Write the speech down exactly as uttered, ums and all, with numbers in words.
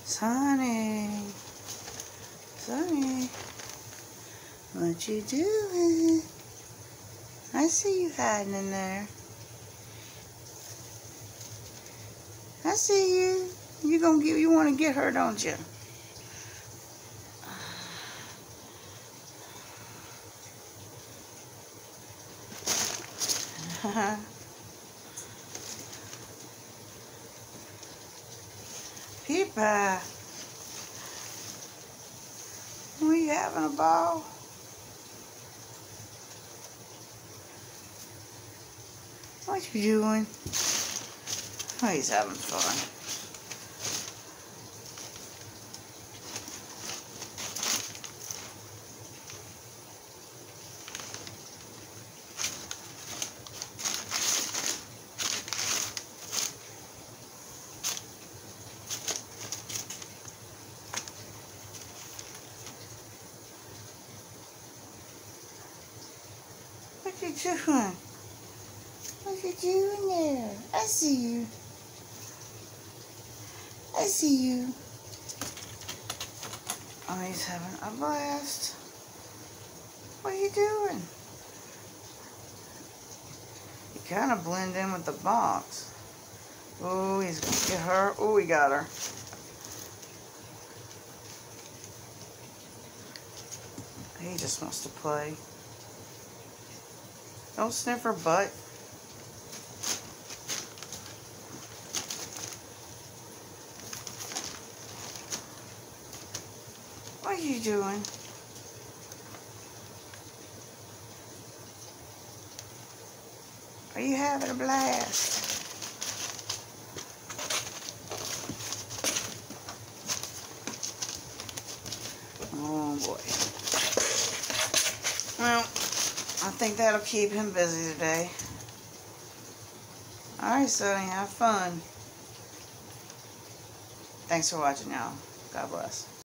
Sonny, Sonny, what you doing? I see you hiding in there. I see you. You gonna get? You want to get her, don't you? Peepa, we having a ball? What you doing? Oh, he's having fun. What you doing? What you doing there? I see you. I see you. Oh, he's having a blast. What are you doing? You kind of blend in with the box. Oh, he's gonna get her. Oh, he got her. He just wants to play. Don't sniff her butt. What are you doing? Are you having a blast? Oh boy. Well, I think that'll keep him busy today. Alright, Sonny, have fun. Thanks for watching, y'all. God bless.